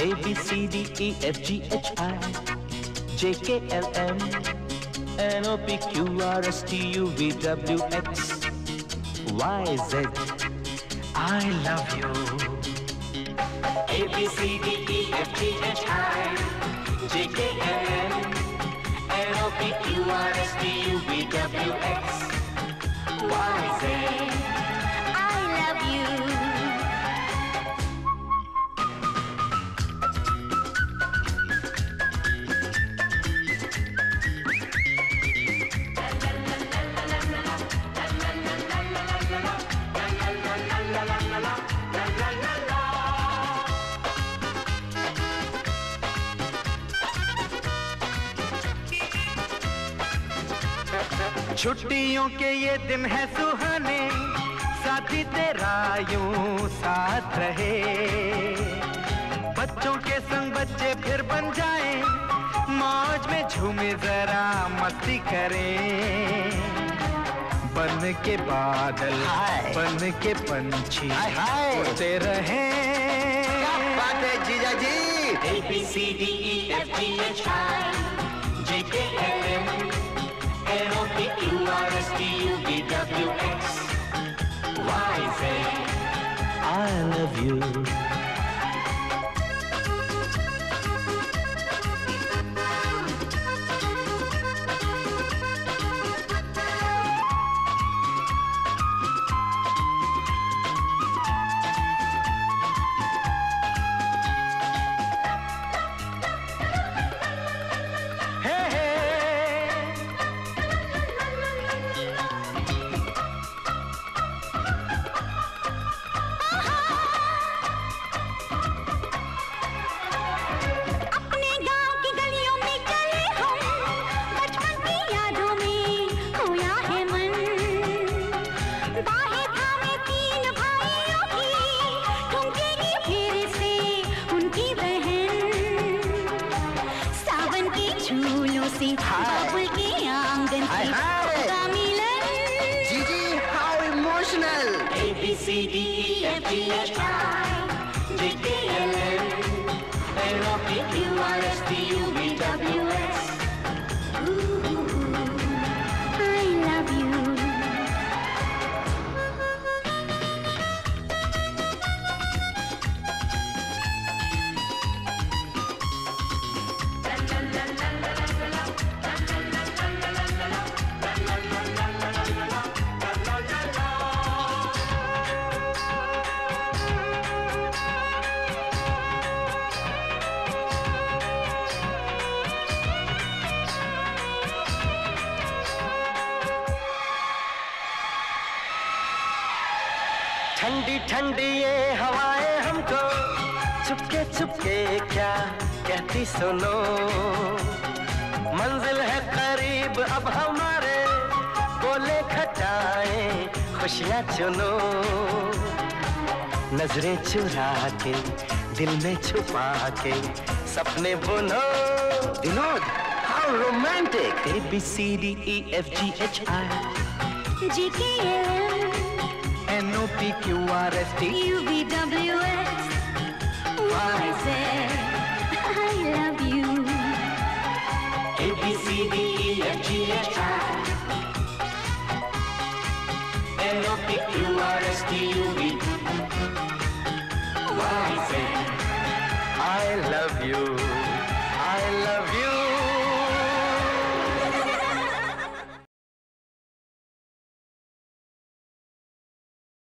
A B C D E F G H I J K L M N O P Q R S T U V W X Y Z. I love you. A B C D E F G H I J K L M N O P Q R S T U V W X Y Z. I love you. छुट्टियों के ये दिन है सुहाने, साथी तेरा यूं साथ रहे। बच्चों के संग बच्चे फिर बन जाएं, मौज में झूमे जरा मस्ती करें। बन के बादल बन के पंछी उड़ते रहें। क्या बात है जीजा जी। A B C D E F G H I J K L M N O P Q R S T U V W X Y Z. I love you. बाबुल के आंगन का मिलन। जीजी how emotional. A B C D E F G H I J K L M N O P Q R S T U V W X. I love you. ठंडी ठंडी ये हवाएं हमको चुपके चुपके क्या कहती सुनो। मंजिल है करीब अब हमारे, बोले खटाएं खुशियाँ चुनो। नजरें चुरा के दिल में छुपा के सपने बुनो। Vinod how romantic. A B C D E F G H I J K L M N O P Q R S T U V W X Y Z. I love you. A B C D E F G H I N O P Q R S T U V Y Z. I love you. I love